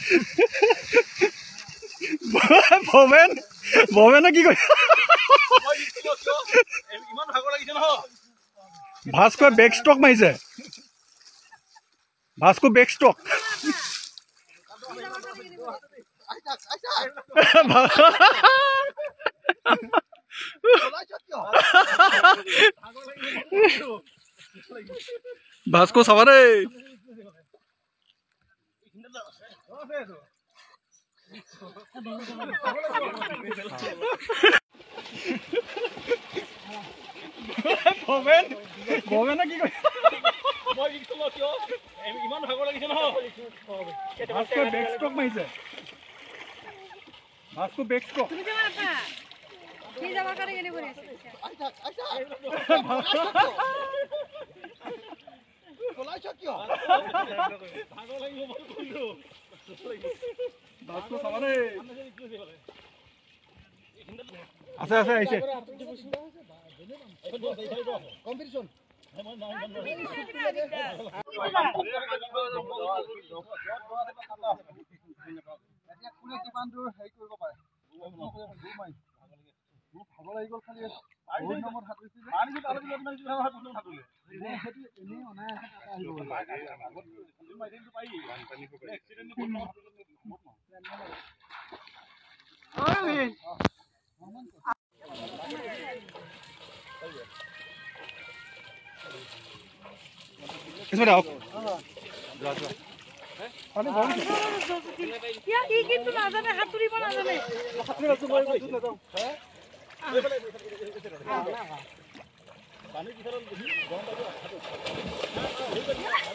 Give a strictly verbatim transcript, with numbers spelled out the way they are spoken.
ভৱেন ভৱেনে কি কয় ভাস্কোৱে বেক ষ্ট্ৰক মাৰিছে ভাস্কো বেক ষ্ট্ৰক ভাস্কো চাবা দেই ভৱেন ভৱেনে কি কয় ইমান ভাগৰ লাগিছে নহয় ভাস্কো বেক ষ্ট্ৰক মাৰিছে ভাস্কো বেক ষ্ট্ৰক তুমি যাবা না কি যাবা করে গেলি বলে আইতা আইতা বলাইছ কিয় ভাগৰ লাগিব মই কইলো ভাস্কো সামনে আছে আছে আইছে কম্পিটিশন এতিয়া কোনে কিমান দূৰ হেৰি কৰিব পাৰে ভাগৰ লাগি গ'ল খালি বহুত নম্বৰত সাঁতুৰিছিলে পানী আলু আলু মাৰি দিলে হাত সাঁতুৰিলে সেইটো এনেই অনাই আছে টাটা আহিব আগত মাৰিটো পাই পানী পকৰে এক্সিডেন্ট বহুত নহয় इसमें आओ जा जा पानी भर क्या ये की तू ना जाने हाथुरी बना जाने हाथुरी रस मैं दूध लेता हूं हैं पानी की तरह गरम